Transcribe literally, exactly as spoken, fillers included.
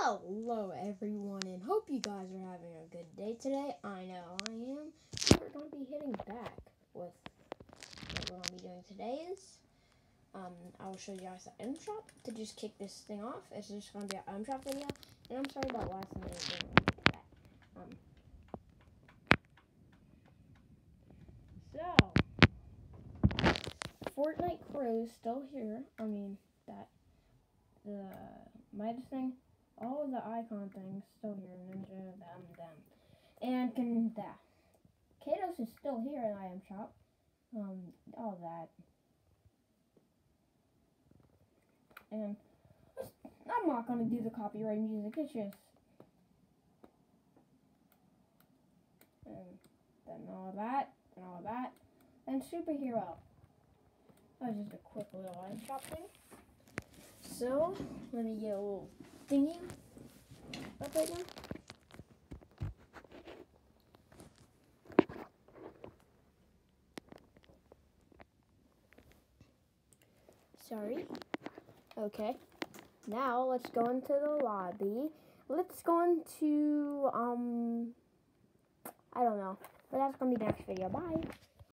Hello everyone, and hope you guys are having a good day today. I know I am. We're going to be hitting back with what we're going to be doing today is, um, I will show you guys the item shop to just kick this thing off. It's just going to be an item shop video, and I'm sorry about last minute doing that. Um, so, Fortnite crew is still here. I mean, that, the Midas thing. All of the icon things still here, Ninja, them, them, and can that. Kados is still here in item shop. Um, all that, and I'm not gonna do the copyright music. It's just, and then all that, and all that, and superhero. That was just a quick little item shop thing. So let me get a little thingy up right now. Sorry. Okay. Now let's go into the lobby. Let's go into um I don't know. But that's gonna be the next video. Bye.